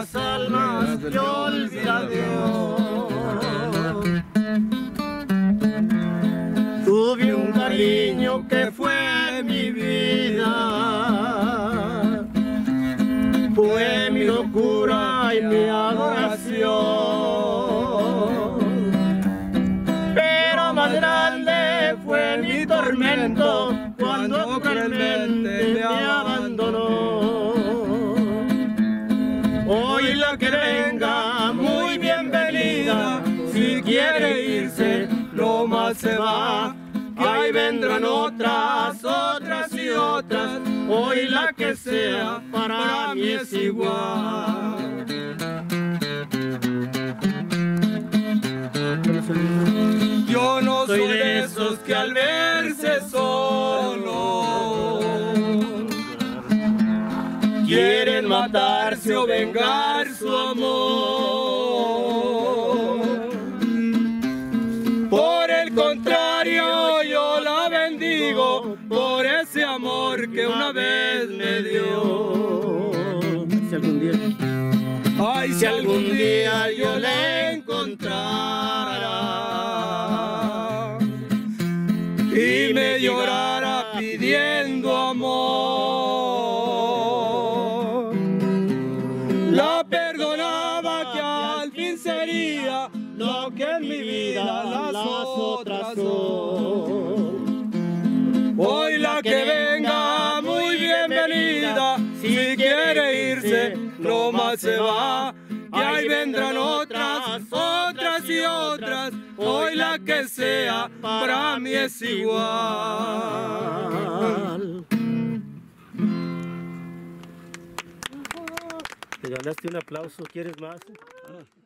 las almas que olvida Dios. Tuve un cariño que fue mi vida, fue mi locura y mi adoración, pero más grande fue mi tormento cuando cruelmente me abandonó. Hoy la que venga, muy bienvenida, si quiere irse, no más se va. Ahí vendrán otras, otras y otras, hoy la que sea, para mí es igual. Yo no soy de esos que al verse solo quieren matarse o vengar su amor. Por el contrario, yo la bendigo por ese amor que una vez me dio. Si algún día, ay, si algún día yo la encontrara y me llorara pidiendo amor, la perdonaba que al fin sería lo que en mi vida las otras son. Hoy la que venga, muy bienvenida, si quiere irse, no más se va. Y ahí vendrán otras, otras y otras, hoy la que sea, para mí es igual. Te ganaste un aplauso, ¿quieres más?